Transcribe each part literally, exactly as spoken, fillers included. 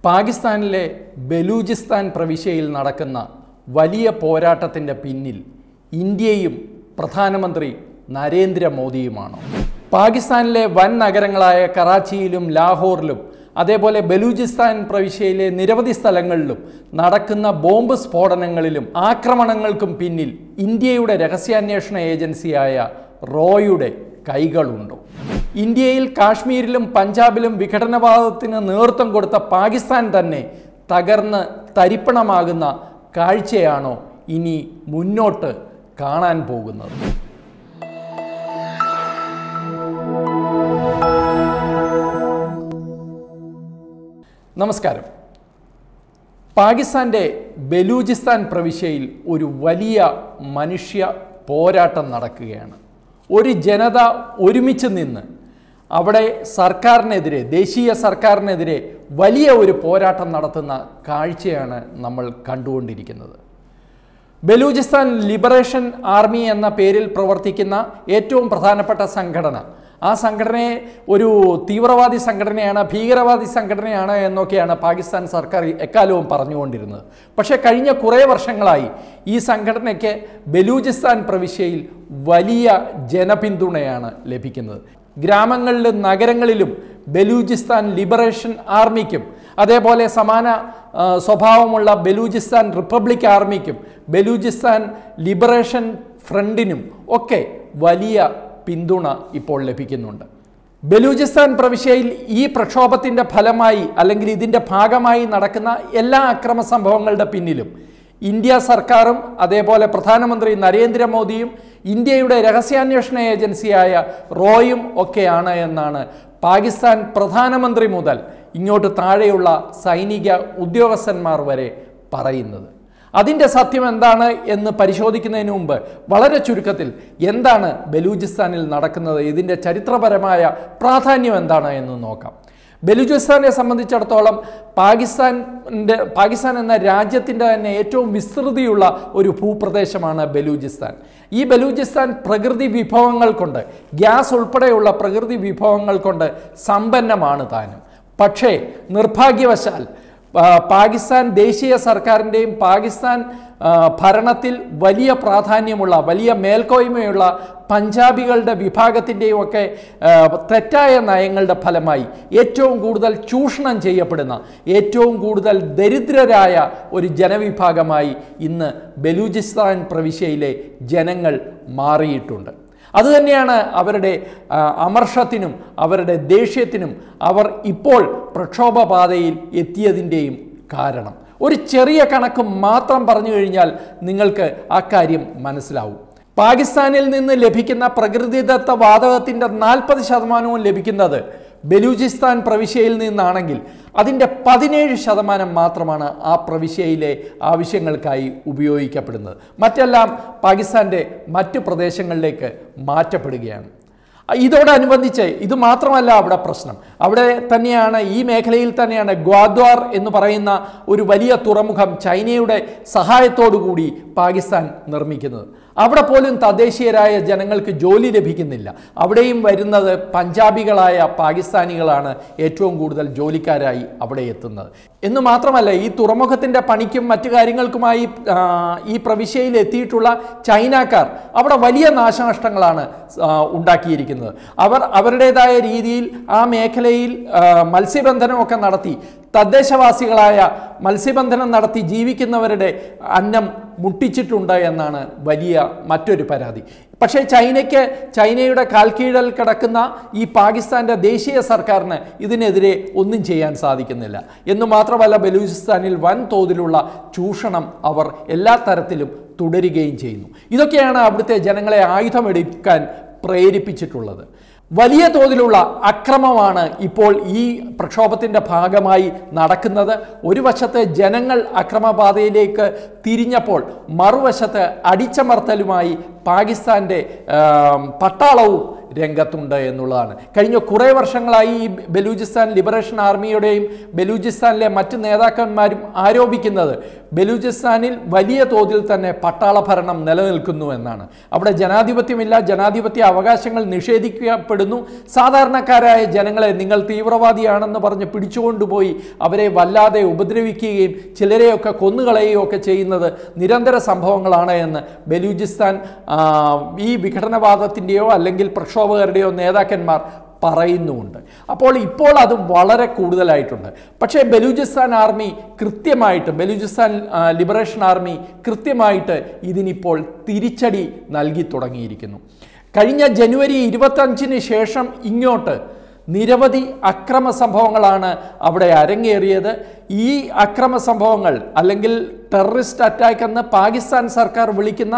പാകിസ്ഥാനിലെ ബലൂചിസ്ഥാൻ പ്രവിശ്യയിൽ നടക്കുന്ന വലിയ പോരാട്ടത്തിൻ്റെ പിന്നിൽ ഇന്ത്യയും പ്രധാനമന്ത്രി നരേന്ദ്രമോദിയുമാണ്. പാകിസ്ഥാനിലെ വൻ നഗരങ്ങളായ കറാച്ചിയിലും ലാഹോറിലും അതേപോലെ ബലൂചിസ്ഥാൻ പ്രവിശ്യയിലെ നിരവധി സ്ഥലങ്ങളിലും നടക്കുന്ന ബോംബ് സ്ഫോടനങ്ങളിലും ആക്രമണങ്ങൾക്കും പിന്നിൽ ഇന്ത്യയുടെ രഹസ്യാന്വേഷണ ഏജൻസിയായ റോയുടെ കൈകളുണ്ടോ? ഇന്ത്യയിൽ കാശ്മീരിലും പഞ്ചാബിലും വിഘടനവാദത്തിന് നേതൃത്വം കൊടുത്ത പാകിസ്ഥാൻ തന്നെ തകർന്ന് തരിപ്പണമാകുന്ന കാഴ്ചയാണോ ഇനി മുന്നോട്ട് കാണാൻ പോകുന്നത്? നമസ്കാരം. പാകിസ്ഥാൻ്റെ ബലൂചിസ്ഥാൻ പ്രവിശ്യയിൽ ഒരു വലിയ മനുഷ്യ പോരാട്ടം നടക്കുകയാണ്. ഒരു ജനത ഒരുമിച്ച് നിന്ന് അവിടെ സർക്കാരിനെതിരെ, ദേശീയ സർക്കാരിനെതിരെ വലിയ ഒരു പോരാട്ടം നടത്തുന്ന കാഴ്ചയാണ് നമ്മൾ കണ്ടുകൊണ്ടിരിക്കുന്നത്. ബലൂചിസ്ഥാൻ ലിബറേഷൻ ആർമി എന്ന പേരിൽ പ്രവർത്തിക്കുന്ന ഏറ്റവും പ്രധാനപ്പെട്ട സംഘടന, ആ സംഘടനയെ ഒരു തീവ്രവാദി സംഘടനയാണ്, ഭീകരവാദി സംഘടനയാണ് എന്നൊക്കെയാണ് പാകിസ്ഥാൻ സർക്കാർ എക്കാലവും പറഞ്ഞുകൊണ്ടിരുന്നത്. പക്ഷേ കഴിഞ്ഞ കുറേ വർഷങ്ങളായി ഈ സംഘടനയ്ക്ക് ബലൂചിസ്ഥാൻ പ്രവിശ്യയിൽ വലിയ ജനപിന്തുണയാണ് ലഭിക്കുന്നത്. ഗ്രാമങ്ങളിലും നഗരങ്ങളിലും ബലൂചിസ്ഥാൻ ലിബറേഷൻ ആർമിക്കും അതേപോലെ സമാന സ്വഭാവമുള്ള ബലൂചിസ്ഥാൻ റിപ്പബ്ലിക് ആർമിക്കും ബലൂചിസ്ഥാൻ ലിബറേഷൻ ഫ്രണ്ടിനും ഒക്കെ വലിയ പിന്തുണ ഇപ്പോൾ ലഭിക്കുന്നുണ്ട്. ബലൂചിസ്ഥാൻ പ്രവിശ്യയിൽ ഈ പ്രക്ഷോഭത്തിൻ്റെ ഫലമായി അല്ലെങ്കിൽ ഇതിൻ്റെ ഭാഗമായി നടക്കുന്ന എല്ലാ അക്രമ സംഭവങ്ങളുടെ പിന്നിലും ഇന്ത്യ സർക്കാരും അതേപോലെ പ്രധാനമന്ത്രി നരേന്ദ്രമോദിയും ഇന്ത്യയുടെ രഹസ്യാന്വേഷണ ഏജൻസിയായ റോയും ഒക്കെയാണ് എന്നാണ് പാകിസ്ഥാൻ പ്രധാനമന്ത്രി മുതൽ ഇങ്ങോട്ട് താഴെയുള്ള സൈനിക ഉദ്യോഗസ്ഥന്മാർ വരെ പറയുന്നത്. അതിൻ്റെ സത്യം എന്താണ് എന്ന് പരിശോധിക്കുന്നതിന് മുമ്പ് വളരെ ചുരുക്കത്തിൽ എന്താണ് ബലൂചിസ്ഥാനിൽ നടക്കുന്നത്, ഇതിൻ്റെ ചരിത്രപരമായ പ്രാധാന്യം എന്താണ് എന്ന് നോക്കാം. ബലൂചിസ്ഥാനെ സംബന്ധിച്ചിടത്തോളം പാകിസ്ഥാൻ്റെ പാകിസ്ഥാൻ എന്ന രാജ്യത്തിൻ്റെ തന്നെ ഏറ്റവും വിസ്തൃതിയുള്ള ഒരു ഭൂപ്രദേശമാണ് ബലൂചിസ്ഥാൻ. ഈ ബലൂചിസ്ഥാൻ പ്രകൃതി വിഭവങ്ങൾ കൊണ്ട്, ഗ്യാസ് ഉൾപ്പെടെയുള്ള പ്രകൃതി വിഭവങ്ങൾ കൊണ്ട് സമ്പന്നമാണ് താനും. പക്ഷേ നിർഭാഗ്യവശാൽ പാകിസ്ഥാൻ ദേശീയ സർക്കാരിൻ്റെയും പാകിസ്ഥാൻ ഭരണത്തിൽ വലിയ പ്രാധാന്യമുള്ള, വലിയ മേൽക്കോയ്മയുള്ള പഞ്ചാബികളുടെ വിഭാഗത്തിൻ്റെയും ഒക്കെ തെറ്റായ നയങ്ങളുടെ ഫലമായി ഏറ്റവും കൂടുതൽ ചൂഷണം ചെയ്യപ്പെടുന്ന, ഏറ്റവും കൂടുതൽ ദരിദ്രരായ ഒരു ജനവിഭാഗമായി ഇന്ന് ബലൂചിസ്ഥാൻ പ്രവിശ്യയിലെ ജനങ്ങൾ മാറിയിട്ടുണ്ട്. അതുതന്നെയാണ് അവരുടെ അമർഷത്തിനും അവരുടെ ദേഷ്യത്തിനും അവർ ഇപ്പോൾ പ്രക്ഷോഭപാതയിൽ എത്തിയതിൻ്റെയും കാരണം. ഒരു ചെറിയ കണക്ക് മാത്രം പറഞ്ഞു കഴിഞ്ഞാൽ നിങ്ങൾക്ക് ആ കാര്യം മനസ്സിലാവും. പാകിസ്ഥാനിൽ നിന്ന് ലഭിക്കുന്ന പ്രകൃതിദത്ത വാതകത്തിൻ്റെ നാൽപ്പത് ശതമാനവും ലഭിക്കുന്നത് ബലൂചിസ്ഥാൻ പ്രവിശ്യയിൽ നിന്നാണെങ്കിൽ അതിൻ്റെ പതിനേഴ് ശതമാനം മാത്രമാണ് ആ പ്രവിശ്യയിലെ ആവശ്യങ്ങൾക്കായി ഉപയോഗിക്കപ്പെടുന്നത്. മറ്റെല്ലാം പാകിസ്ഥാൻ്റെ മറ്റ് പ്രദേശങ്ങളിലേക്ക് മാറ്റപ്പെടുകയാണ്. ഇതോടനുബന്ധിച്ച് ഇത് മാത്രമല്ല അവിടെ പ്രശ്നം, അവിടെ തന്നെയാണ്, ഈ മേഖലയിൽ തന്നെയാണ് ഗ്വാദ്വാർ എന്ന് പറയുന്ന ഒരു വലിയ തുറമുഖം ചൈനയുടെ സഹായത്തോടു കൂടി പാകിസ്ഥാൻ നിർമ്മിക്കുന്നത്. അവിടെ പോലും തദ്ദേശീയരായ ജനങ്ങൾക്ക് ജോലി ലഭിക്കുന്നില്ല. അവിടെയും വരുന്നത് പഞ്ചാബികളായ പാകിസ്ഥാനികളാണ് ഏറ്റവും കൂടുതൽ ജോലിക്കാരായി അവിടെ എത്തുന്നത്. എന്ന് മാത്രമല്ല, ഈ തുറമുഖത്തിൻ്റെ പണിക്കും മറ്റു കാര്യങ്ങൾക്കുമായി ഈ പ്രവിശ്യയിൽ എത്തിയിട്ടുള്ള ചൈനക്കാർ അവിടെ വലിയ നാശനഷ്ടങ്ങളാണ് ഉണ്ടാക്കിയിരിക്കുന്നത്. അവർ അവരുടേതായ രീതിയിൽ ആ മേഖലയിൽ മത്സ്യബന്ധനമൊക്കെ നടത്തി തദ്ദേശവാസികളായ മത്സ്യബന്ധനം നടത്തി ജീവിക്കുന്നവരുടെ അന്നം മുട്ടിച്ചിട്ടുണ്ട് എന്നാണ് വലിയ മറ്റൊരു പരാതി. പക്ഷേ ചൈനയ്ക്ക്, ചൈനയുടെ കാൽക്കീഴിൽ കിടക്കുന്ന ഈ പാകിസ്ഥാൻ്റെ ദേശീയ സർക്കാരിന് ഇതിനെതിരെ ഒന്നും ചെയ്യാൻ സാധിക്കുന്നില്ല. എന്ന് മാത്രമല്ല, ബലൂചിസ്ഥാനിൽ വൻതോതിലുള്ള ചൂഷണം അവർ എല്ലാ തരത്തിലും തുടരുകയും ചെയ്യുന്നു. ഇതൊക്കെയാണ് അവിടുത്തെ ജനങ്ങളെ ആയുധമെടുക്കാൻ പ്രേരിപ്പിച്ചിട്ടുള്ളത്. വലിയ തോതിലുള്ള അക്രമമാണ് ഇപ്പോൾ ഈ പ്രക്ഷോഭത്തിൻ്റെ ഭാഗമായി നടക്കുന്നത്. ഒരു വശത്ത് ജനങ്ങൾ അക്രമപാതയിലേക്ക് തിരിഞ്ഞപ്പോൾ മറുവശത്ത് അടിച്ചമർത്തലുമായി പാകിസ്ഥാൻ്റെ പട്ടാളവും രംഗത്തുണ്ട് എന്നുള്ളതാണ്. കഴിഞ്ഞ കുറേ വർഷങ്ങളായി ഈ ബലൂചിസ്ഥാൻ ലിബറേഷൻ ആർമിയുടെയും ബലൂചിസ്ഥാനിലെ മറ്റ് നേതാക്കന്മാരും ആരോപിക്കുന്നത് ബലൂചിസ്ഥാനിൽ വലിയ തോതിൽ തന്നെ പട്ടാള ഭരണം നിലനിൽക്കുന്നു എന്നാണ്. അവിടെ ജനാധിപത്യമില്ല, ജനാധിപത്യ അവകാശങ്ങൾ നിഷേധിക്കപ്പെടുന്നു. സാധാരണക്കാരായ ജനങ്ങളെ നിങ്ങൾ തീവ്രവാദിയാണെന്ന് പറഞ്ഞ് പിടിച്ചുകൊണ്ടുപോയി അവരെ വല്ലാതെ ഉപദ്രവിക്കുകയും ചിലരെയൊക്കെ കൊന്നുകളയുകയും ഒക്കെ ചെയ്യുന്നത് നിരന്തര സംഭവങ്ങളാണ് എന്ന് ബലൂചിസ്ഥാൻ ഈ വിഘടനവാദത്തിൻ്റെയോ അല്ലെങ്കിൽ പ്രക്ഷോഭകരുടെയോ നേതാക്കന്മാർ പറയുന്നുമുണ്ട്. അപ്പോൾ ഇപ്പോൾ അത് വളരെ കൂടുതലായിട്ടുണ്ട്. പക്ഷേ ബലൂചിസ്ഥാൻ ആർമി കൃത്യമായിട്ട് ബലൂചിസ്ഥാൻ ലിബറേഷൻ ആർമി കൃത്യമായിട്ട് ഇതിനിപ്പോൾ തിരിച്ചടി നൽകി തുടങ്ങിയിരിക്കുന്നു. കഴിഞ്ഞ ജനുവരി ഇരുപത്തഞ്ചിന് ശേഷം ഇങ്ങോട്ട് നിരവധി അക്രമ സംഭവങ്ങളാണ് അവിടെ അരങ്ങേറിയത്. ഈ അക്രമ സംഭവങ്ങൾ അല്ലെങ്കിൽ ടെററിസ്റ്റ് അറ്റാക്ക് എന്ന് പാകിസ്ഥാൻ സർക്കാർ വിളിക്കുന്ന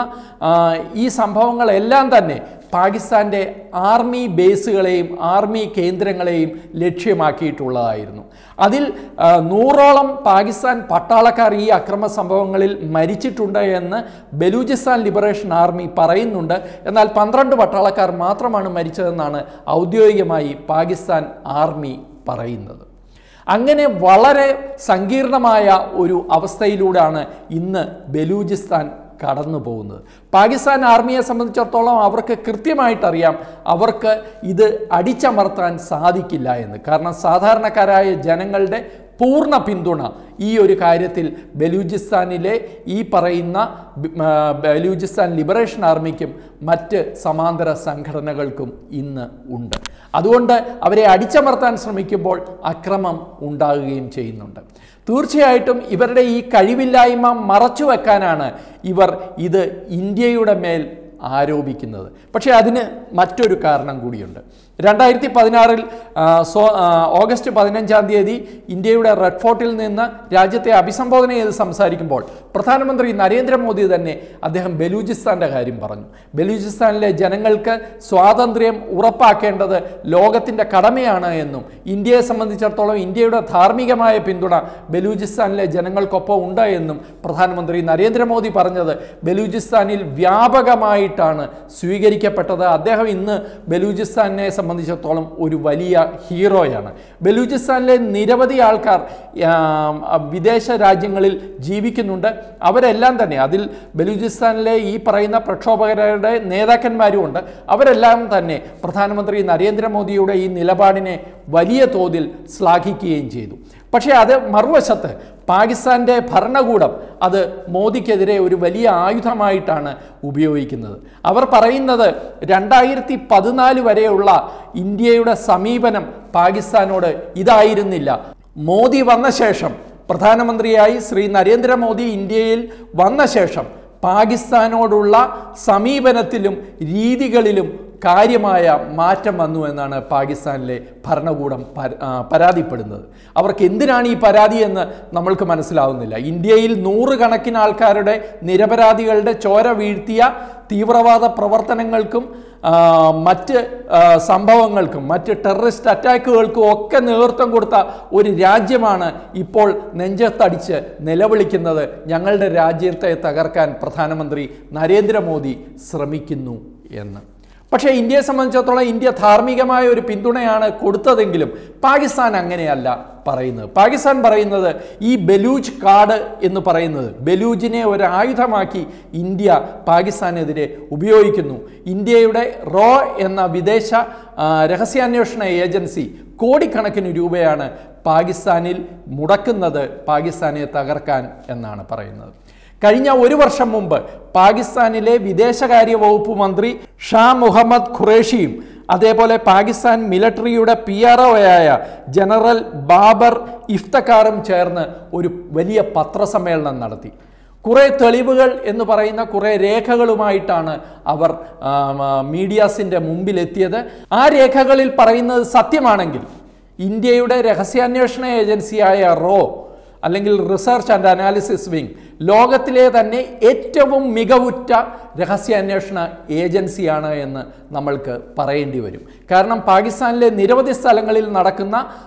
ഈ സംഭവങ്ങളെല്ലാം തന്നെ പാകിസ്ഥാൻ്റെ ആർമി ബേസുകളെയും ആർമി കേന്ദ്രങ്ങളെയും ലക്ഷ്യമാക്കിയിട്ടുള്ളതായിരുന്നു. അതിൽ നൂറോളം പാകിസ്ഥാൻ പട്ടാളക്കാർ ഈ അക്രമ സംഭവങ്ങളിൽ മരിച്ചിട്ടുണ്ട് എന്ന് ബലൂചിസ്ഥാൻ ലിബറേഷൻ ആർമി പറയുന്നുണ്ട്. എന്നാൽ പന്ത്രണ്ട് പട്ടാളക്കാർ മാത്രമാണ് മരിച്ചതെന്നാണ് ഔദ്യോഗികമായി പാകിസ്ഥാൻ ആർമി പറയുന്നത്. അങ്ങനെ വളരെ സങ്കീർണമായ ഒരു അവസ്ഥയിലൂടെയാണ് ഇന്ന് ബലൂചിസ്ഥാൻ കടന്നു പോകുന്നത്. പാകിസ്ഥാൻ ആർമിയെ സംബന്ധിച്ചിടത്തോളം അവർക്ക് കൃത്യമായിട്ടറിയാം അവർക്ക് ഇത് അടിച്ചമർത്താൻ സാധിക്കില്ല എന്ന്. കാരണം സാധാരണക്കാരായ ജനങ്ങളുടെ പൂർണ്ണ പിന്തുണ ഈ ഒരു കാര്യത്തിൽ ബലൂചിസ്ഥാനിലെ ഈ പറയുന്ന ബലൂചിസ്ഥാൻ ലിബറേഷൻ ആർമിക്കും മറ്റ് സമാന്തര സംഘടനകൾക്കും ഇന്ന് ഉണ്ട്. അതുകൊണ്ട് അവരെ അടിച്ചമർത്താൻ ശ്രമിക്കുമ്പോൾ അക്രമം ഉണ്ടാകുകയും ചെയ്യുന്നുണ്ട്. തീർച്ചയായിട്ടും ഇവരുടെ ഈ കഴിവില്ലായ്മ മറച്ചു വെക്കാനാണ് ഇവർ ഇത് ഇന്ത്യയുടെ മേൽ ആരോപിക്കുന്നത്. പക്ഷേ അതിന് മറ്റൊരു കാരണം കൂടിയുണ്ട്. രണ്ടായിരത്തി പതിനാറിൽ സോ ഓഗസ്റ്റ് പതിനഞ്ചാം തീയതി ഇന്ത്യയുടെ റെഡ് ഫോർട്ടിൽ നിന്ന് രാജ്യത്തെ അഭിസംബോധന ചെയ്ത് സംസാരിക്കുമ്പോൾ പ്രധാനമന്ത്രി നരേന്ദ്രമോദി തന്നെ അദ്ദേഹം ബലൂചിസ്ഥാൻ്റെ കാര്യം പറഞ്ഞു. ബലൂചിസ്ഥാനിലെ ജനങ്ങൾക്ക് സ്വാതന്ത്ര്യം ഉറപ്പാക്കേണ്ടത് ലോകത്തിൻ്റെ കടമയാണ് എന്നും ഇന്ത്യയെ സംബന്ധിച്ചിടത്തോളം ഇന്ത്യയുടെ ധാർമ്മികമായ പിന്തുണ ബലൂചിസ്ഥാനിലെ ജനങ്ങൾക്കൊപ്പം ഉണ്ട് എന്നും പ്രധാനമന്ത്രി നരേന്ദ്രമോദി പറഞ്ഞത് ബലൂചിസ്ഥാനിൽ വ്യാപകമായിട്ടാണ് സ്വീകരിക്കപ്പെട്ടത്. അദ്ദേഹം ഇന്ന് ബലൂചിസ്ഥാനെ സംബന്ധിച്ചിടത്തോളം ഒരു വലിയ ഹീറോയാണ്. ബലൂചിസ്ഥാനിലെ നിരവധി ആൾക്കാർ വിദേശ രാജ്യങ്ങളിൽ ജീവിക്കുന്നുണ്ട്. അവരെല്ലാം തന്നെ അതിൽ ബലൂചിസ്ഥാനിലെ ഈ പറയുന്ന പ്രക്ഷോഭകരുടെ നേതാക്കന്മാരും ഉണ്ട്. അവരെല്ലാം തന്നെ പ്രധാനമന്ത്രി നരേന്ദ്രമോദിയുടെ ഈ നിലപാടിനെ വലിയ തോതിൽ ശ്ലാഘിക്കുകയും ചെയ്തു. പക്ഷേ അത് മറുവശത്ത് പാകിസ്ഥാൻ്റെ ഭരണകൂടം അത് മോദിക്കെതിരെ ഒരു വലിയ ആയുധമായിട്ടാണ് ഉപയോഗിക്കുന്നത്. അവർ പറയുന്നത് രണ്ടായിരത്തി പതിനാല് വരെയുള്ള ഇന്ത്യയുടെ സമീപനം പാകിസ്ഥാനോട് ഇതായിരുന്നില്ല. മോദി വന്ന ശേഷം പ്രധാനമന്ത്രിയായി ശ്രീ നരേന്ദ്രമോദി ഇന്ത്യയിൽ വന്ന ശേഷം പാകിസ്ഥാനോടുള്ള സമീപനത്തിലും രീതികളിലും കാര്യമായ മാറ്റം വന്നു എന്നാണ് പാകിസ്ഥാനിലെ ഭരണകൂടം പരാതിപ്പെടുന്നത്. അവർക്ക് എന്തിനാണ് ഈ പരാതി എന്ന് നമ്മൾക്ക് മനസ്സിലാവുന്നില്ല. ഇന്ത്യയിൽ നൂറുകണക്കിന് ആൾക്കാരുടെ നിരപരാധികളുടെ ചോര വീഴ്ത്തിയ തീവ്രവാദ പ്രവർത്തനങ്ങൾക്കും മറ്റ് സംഭവങ്ങൾക്കും മറ്റ് ടെററിസ്റ്റ് അറ്റാക്കുകൾക്കും ഒക്കെ നേതൃത്വം കൊടുത്ത ഒരു രാജ്യമാണ് ഇപ്പോൾ നെഞ്ചത്തടിച്ച് നിലവിളിക്കുന്നത് ഞങ്ങളുടെ രാജ്യത്തെ തകർക്കാൻ പ്രധാനമന്ത്രി നരേന്ദ്രമോദി ശ്രമിക്കുന്നു എന്ന്. പക്ഷേ ഇന്ത്യയെ സംബന്ധിച്ചിടത്തോളം ഇന്ത്യ ധാർമ്മികമായ ഒരു പിന്തുണയാണ് കൊടുത്തതെങ്കിലും പാകിസ്ഥാൻ അങ്ങനെയല്ല പറയുന്നത്. പാകിസ്ഥാൻ പറയുന്നത് ഈ ബലൂച്ച് കാർഡ് എന്ന് പറയുന്നത് ബലൂജിനെ ഒരു ആയുധമാക്കി ഇന്ത്യ പാകിസ്ഥാനെതിരെ ഉപയോഗിക്കുന്നു. ഇന്ത്യയുടെ റോ എന്ന വിദേശ രഹസ്യാന്വേഷണ ഏജൻസി കോടിക്കണക്കിന് രൂപയാണ് പാകിസ്ഥാനിൽ മുടക്കുന്നത് പാകിസ്ഥാനെ തകർക്കാൻ എന്നാണ് പറയുന്നത്. കഴിഞ്ഞ ഒരു വർഷം മുമ്പ് പാകിസ്ഥാനിലെ വിദേശകാര്യ വകുപ്പ് മന്ത്രി ഷാ മുഹമ്മദ് ഖുറേഷിയും അതേപോലെ പാകിസ്ഥാൻ മിലിറ്ററിയുടെ പി ആർ ഒയായ ജനറൽ ബാബർ ഇഫ്തഖാറും ചേർന്ന് ഒരു വലിയ പത്രസമ്മേളനം നടത്തി. കുറേ തെളിവുകൾ എന്ന് പറയുന്ന കുറേ രേഖകളുമായിട്ടാണ് അവർ മീഡിയാസിൻ്റെ മുമ്പിലെത്തിയത്. ആ രേഖകളിൽ പറയുന്നത് സത്യമാണെങ്കിൽ ഇന്ത്യയുടെ രഹസ്യാന്വേഷണ ഏജൻസിയായ റോ അല്ലെങ്കിൽ റിസർച്ച് ആൻഡ് അനാലിസിസ് വിങ് ലോകത്തിലെ തന്നെ ഏറ്റവും മികവുറ്റ രഹസ്യാന്വേഷണ ഏജൻസിയാണ് എന്ന് നമ്മൾക്ക് പറയേണ്ടി വരും. കാരണം പാകിസ്ഥാനിലെ നിരവധി സ്ഥലങ്ങളിൽ നടക്കുന്ന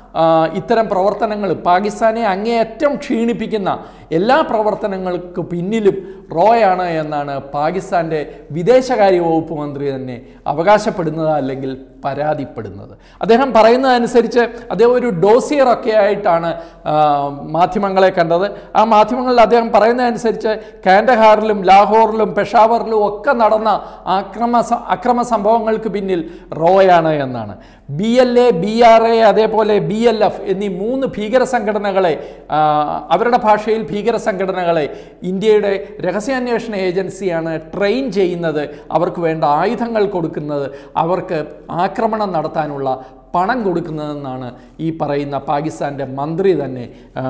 ഇത്തരം പ്രവർത്തനങ്ങൾ പാകിസ്ഥാനെ അങ്ങേയറ്റം ക്ഷീണിപ്പിക്കുന്ന എല്ലാ പ്രവർത്തനങ്ങൾക്ക് പിന്നിലും റോയാണ് എന്നാണ് പാകിസ്ഥാൻ്റെ വിദേശകാര്യ വകുപ്പ് മന്ത്രി തന്നെ അവകാശപ്പെടുന്നത് അല്ലെങ്കിൽ പരാതിപ്പെടുന്നത്. അദ്ദേഹം പറയുന്നതനുസരിച്ച് അദ്ദേഹം ഒരു ഡോസിയറൊക്കെ ആയിട്ടാണ് മാധ്യമങ്ങളെ കണ്ടത്. ആ മാധ്യമങ്ങളിൽ അദ്ദേഹം പറയുന്നതനുസരിച്ച് കാൻഡഹാറിലും ലാഹോറിലും പെഷാവറിലും ഒക്കെ നടന്ന ആക്രമ അക്രമ സംഭവങ്ങൾക്ക് പിന്നിൽ റോയാണ് എന്നാണ്. B L A, B R A, അതേപോലെ ബി എൽ എഫ് എന്നീ മൂന്ന് ഭീകര സംഘടനകളെ, അവരുടെ ഭാഷയിൽ ഭീകര സംഘടനകളെ ഇന്ത്യയുടെ രഹസ്യാന്വേഷണ ഏജൻസിയാണ് ട്രെയിൻ ചെയ്യുന്നത്, അവർക്ക് വേണ്ട ആയുധങ്ങൾ കൊടുക്കുന്നത്, അവർക്ക് ആക്രമണം നടത്താനുള്ള പണം കൊടുക്കുന്നതെന്നാണ് ഈ പറയുന്ന പാകിസ്ഥാൻ്റെ മന്ത്രി തന്നെ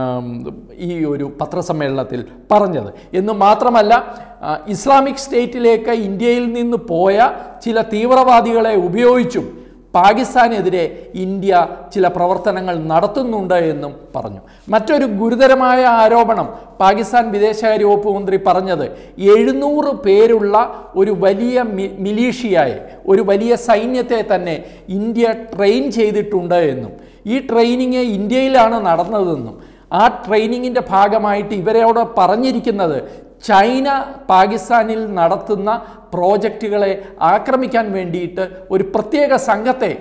ഈ ഒരു പത്രസമ്മേളനത്തിൽ പറഞ്ഞത്. എന്ന് മാത്രമല്ല, ഇസ്ലാമിക് സ്റ്റേറ്റിലേക്ക് ഇന്ത്യയിൽ നിന്ന് പോയ ചില തീവ്രവാദികളെ ഉപയോഗിച്ചും പാകിസ്ഥാനെതിരെ ഇന്ത്യ ചില പ്രവർത്തനങ്ങൾ നടത്തുന്നുണ്ട് എന്നും പറഞ്ഞു. മറ്റൊരു ഗുരുതരമായ ആരോപണം പാകിസ്ഥാൻ വിദേശകാര്യ വകുപ്പ് മന്ത്രി പറഞ്ഞത് എഴുന്നൂറ് പേരുള്ള ഒരു വലിയ മിലീഷ്യയെ, ഒരു വലിയ സൈന്യത്തെ തന്നെ ഇന്ത്യ ട്രെയിൻ ചെയ്തിട്ടുണ്ട് എന്നും ഈ ട്രെയിനിങ് ഇന്ത്യയിലാണ് നടന്നതെന്നും ആ ട്രെയിനിങ്ങിൻ്റെ ഭാഗമായിട്ട് ഇവരോട് പറഞ്ഞിരിക്കുന്നത് ചൈന പാകിസ്ഥാനിൽ നടത്തുന്ന പ്രോജക്റ്റുകളെ ആക്രമിക്കാൻ വേണ്ടിയിട്ട് ഒരു പ്രത്യേക സംഘത്തെ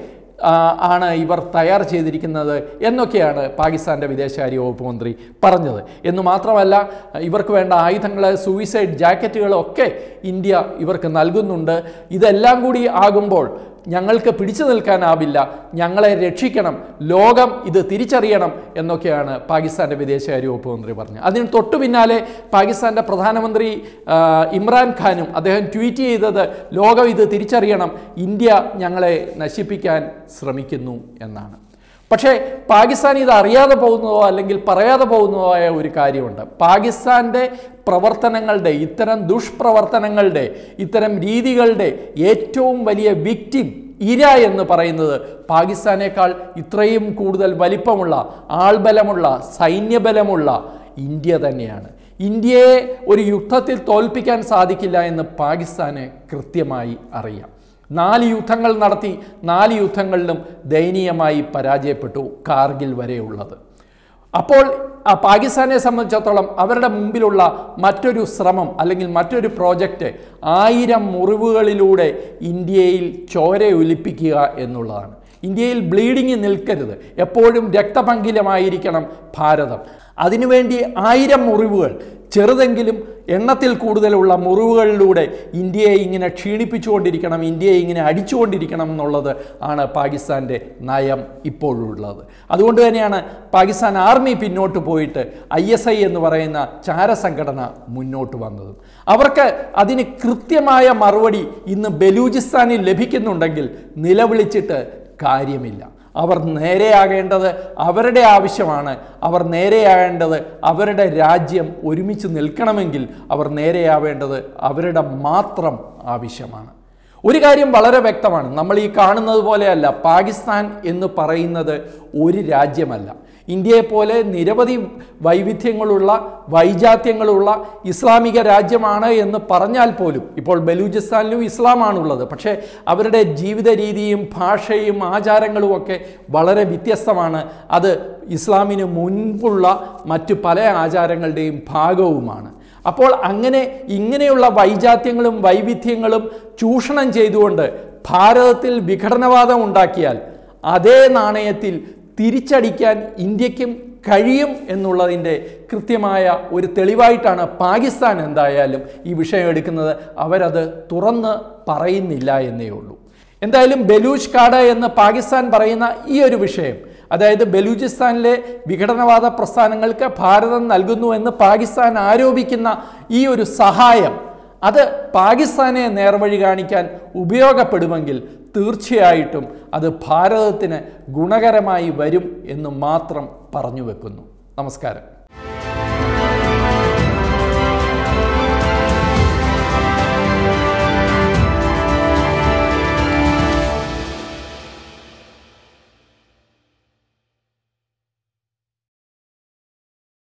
ആണ് ഇവർ തയ്യാർ ചെയ്തിരിക്കുന്നത് എന്നൊക്കെയാണ് പാകിസ്ഥാൻ്റെ വിദേശകാര്യ വകുപ്പ് മന്ത്രി പറഞ്ഞത്. എന്നു മാത്രമല്ല, ഇവർക്ക് വേണ്ട ആയുധങ്ങൾ, സൂയിസൈഡ് ജാക്കറ്റുകളൊക്കെ ഇന്ത്യ ഇവർക്ക് നൽകുന്നുണ്ട്. ഇതെല്ലാം കൂടി ആകുമ്പോൾ ഞങ്ങൾക്ക് പിടിച്ചു നിൽക്കാനാവില്ല, ഞങ്ങളെ രക്ഷിക്കണം, ലോകം ഇത് തിരിച്ചറിയണം എന്നൊക്കെയാണ് പാകിസ്ഥാൻ്റെ വിദേശകാര്യ വകുപ്പ് മന്ത്രി പറഞ്ഞത്. അതിന് തൊട്ടു പിന്നാലെ പാകിസ്ഥാൻ്റെ പ്രധാനമന്ത്രി ഇമ്രാൻ ഖാനും അദ്ദേഹം ട്വീറ്റ് ചെയ്തത് ലോകം ഇത് തിരിച്ചറിയണം, ഇന്ത്യ ഞങ്ങളെ നശിപ്പിക്കാൻ ശ്രമിക്കുന്നു എന്നാണ്. പക്ഷേ പാകിസ്ഥാൻ ഇത് അറിയാതെ പോകുന്നതോ അല്ലെങ്കിൽ പറയാതെ പോകുന്നതോ ആയ ഒരു കാര്യമുണ്ട്. പാകിസ്ഥാൻ്റെ പ്രവർത്തനങ്ങളുടെ, ഇത്തരം ദുഷ്പ്രവർത്തനങ്ങളുടെ, ഇത്തരം രീതികളുടെ ഏറ്റവും വലിയ വിക്ടിം, ഇര എന്ന് പറയുന്നത് പാകിസ്ഥാനേക്കാൾ ഇത്രയും കൂടുതൽ വലിപ്പമുള്ള, ആൾബലമുള്ള, സൈന്യബലമുള്ള ഇന്ത്യ തന്നെയാണ്. ഇന്ത്യയെ ഒരു യുദ്ധത്തിൽ തോൽപ്പിക്കാൻ സാധിക്കില്ല എന്ന് പാകിസ്ഥാന് കൃത്യമായി അറിയാം. നാല് യുദ്ധങ്ങൾ നടത്തി, നാല് യുദ്ധങ്ങളിലും ദയനീയമായി പരാജയപ്പെട്ടു, കാർഗിൽ വരെയുള്ളത്. അപ്പോൾ പാകിസ്ഥാനെ സംബന്ധിച്ചിടത്തോളം അവരുടെ മുമ്പിലുള്ള മറ്റൊരു ശ്രമം അല്ലെങ്കിൽ മറ്റൊരു പ്രോജക്റ്റ് ആയിരം മുറിവുകളിലൂടെ ഇന്ത്യയിൽ ചോരയൊലിപ്പിക്കുക എന്നുള്ളതാണ്. ഇന്ത്യയിൽ ബ്ലീഡിങ് നിൽക്കരുത്, എപ്പോഴും രക്തപങ്കിലമായിരിക്കണം ഭാരതം. അതിനുവേണ്ടി ആയിരം മുറിവുകൾ, ചെറുതെങ്കിലും എണ്ണത്തിൽ കൂടുതലുള്ള മുറിവുകളിലൂടെ ഇന്ത്യയെ ഇങ്ങനെ ക്ഷീണിപ്പിച്ചുകൊണ്ടിരിക്കണം, ഇന്ത്യയെ ഇങ്ങനെ അടിച്ചുകൊണ്ടിരിക്കണം എന്നുള്ളത് ആണ് പാകിസ്ഥാൻ്റെ നയം ഇപ്പോഴുള്ളത്. അതുകൊണ്ട് തന്നെയാണ് പാകിസ്ഥാൻ ആർമി പിന്നോട്ട് പോയിട്ട് ഐ എസ് ഐ എന്ന് പറയുന്ന ചാരസംഘടന മുന്നോട്ട് വന്നതും. അവർക്ക് അതിന് കൃത്യമായ മറുപടി ഇന്ന് ബലൂചിസ്ഥാനിൽ ലഭിക്കുന്നുണ്ടെങ്കിൽ നിലവിളിച്ചിട്ട് കാര്യമില്ല. അവർ നേരെയാകേണ്ടത് അവരുടെ ആവശ്യമാണ്. അവർ നേരെയാകേണ്ടത് അവരുടെ രാജ്യം ഒരുമിച്ച് നിൽക്കണമെങ്കിൽ അവർ നേരെയാവേണ്ടത് അവരുടെ മാത്രം ആവശ്യമാണ്. ഒരു കാര്യം വളരെ വ്യക്തമാണ്, നമ്മൾ ഈ കാണുന്നത് പോലെയല്ല. പാകിസ്ഥാൻ എന്ന് പറയുന്നത് ഒരു രാജ്യമല്ല. ഇന്ത്യയെപ്പോലെ നിരവധി വൈവിധ്യങ്ങളുള്ള, വൈജാത്യങ്ങളുള്ള ഇസ്ലാമിക രാജ്യമാണ് എന്ന് പറഞ്ഞാൽ പോലും, ഇപ്പോൾ ബലൂചിസ്ഥാനിലും ഇസ്ലാമാണുള്ളത്, പക്ഷേ അവരുടെ ജീവിത രീതിയും ഭാഷയും ആചാരങ്ങളും ഒക്കെ വളരെ വ്യത്യസ്തമാണ്. അത് ഇസ്ലാമിന് മുൻപുള്ള മറ്റു പല ആചാരങ്ങളുടെയും ഭാഗവുമാണ്. അപ്പോൾ അങ്ങനെ ഇങ്ങനെയുള്ള വൈജാത്യങ്ങളും വൈവിധ്യങ്ങളും ചൂഷണം ചെയ്തുകൊണ്ട് ഭാരതത്തിൽ വിഘടനവാദം ഉണ്ടാക്കിയാൽ അതേ നാണയത്തിൽ തിരിച്ചടിക്കാൻ ഇന്ത്യക്കും കഴിയും എന്നുള്ളതിൻ്റെ കൃത്യമായ ഒരു തെളിവായിട്ടാണ് പാകിസ്ഥാൻ എന്തായാലും ഈ വിഷയം എടുക്കുന്നത്. അവരത് തുറന്ന് പറയുന്നില്ല എന്നേ ഉള്ളൂ. എന്തായാലും ബലൂച്ച് കാട് എന്ന് പാകിസ്ഥാൻ പറയുന്ന ഈ ഒരു വിഷയം, അതായത് ബലൂചിസ്ഥാനിലെ വിഘടനവാദ പ്രസ്ഥാനങ്ങൾക്ക് ഭാരതം നൽകുന്നു എന്ന് പാകിസ്ഥാൻ ആരോപിക്കുന്ന ഈ ഒരു സഹായം, അത് പാകിസ്ഥാനെ നേർവഴി കാണിക്കാൻ ഉപയോഗപ്പെടുമെങ്കിൽ തീർച്ചയായിട്ടും അത് ഭാരതത്തിന് ഗുണകരമായി വരും എന്ന് മാത്രം പറഞ്ഞു വെക്കുന്നു. നമസ്കാരം.